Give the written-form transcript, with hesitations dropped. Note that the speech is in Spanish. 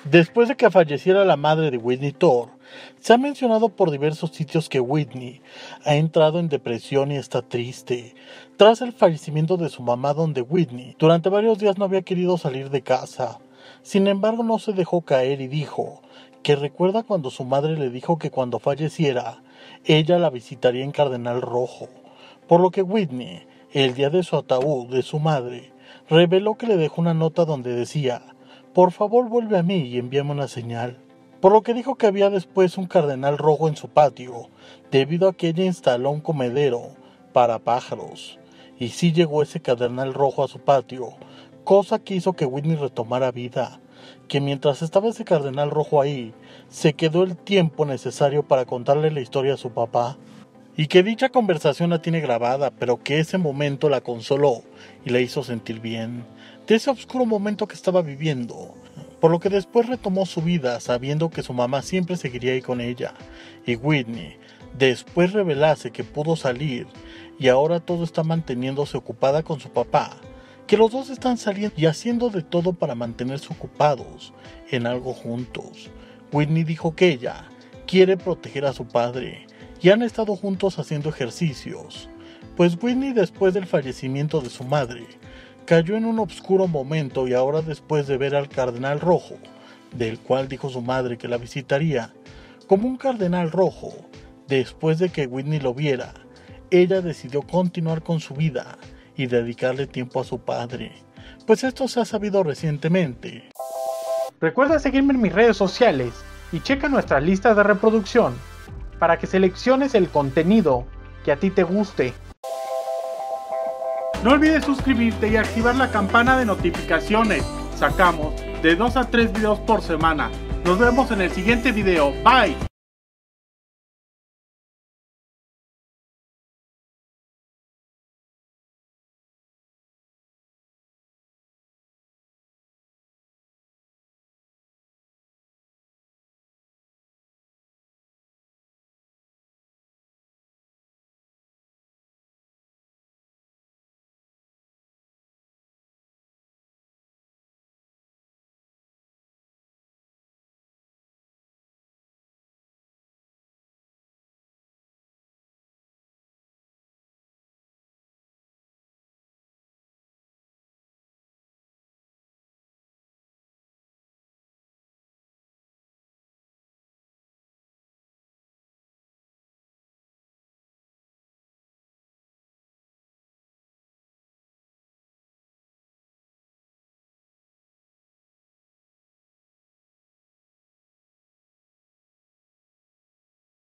Después de que falleciera la madre de Whitney Thor, se ha mencionado por diversos sitios que Whitney ha entrado en depresión y está triste, tras el fallecimiento de su mamá, donde Whitney durante varios días no había querido salir de casa. Sin embargo, no se dejó caer y dijo que recuerda cuando su madre le dijo que cuando falleciera, ella la visitaría en Cardenal Rojo, por lo que Whitney, el día de su ataúd de su madre, reveló que le dejó una nota donde decía: por favor vuelve a mí y envíame una señal. Por lo que dijo que había después un cardenal rojo en su patio, debido a que ella instaló un comedero para pájaros. Y sí llegó ese cardenal rojo a su patio, cosa que hizo que Whitney retomara vida, que mientras estaba ese cardenal rojo ahí, se quedó el tiempo necesario para contarle la historia a su papá. Y que dicha conversación la tiene grabada, pero que ese momento la consoló y la hizo sentir bien de ese oscuro momento que estaba viviendo, por lo que después retomó su vida sabiendo que su mamá siempre seguiría ahí con ella, y Whitney después revelase que pudo salir y ahora todo está manteniéndose ocupada con su papá, que los dos están saliendo y haciendo de todo para mantenerse ocupados en algo juntos. Whitney dijo que ella quiere proteger a su padre y han estado juntos haciendo ejercicios, pues Whitney, después del fallecimiento de su madre, cayó en un oscuro momento, y ahora, después de ver al cardenal rojo, del cual dijo su madre que la visitaría como un cardenal rojo, después de que Whitney lo viera, ella decidió continuar con su vida y dedicarle tiempo a su padre, pues esto se ha sabido recientemente. Recuerda seguirme en mis redes sociales y checa nuestras listas de reproducción para que selecciones el contenido que a ti te guste. No olvides suscribirte y activar la campana de notificaciones. Sacamos de 2 a 3 videos por semana. Nos vemos en el siguiente video. Bye.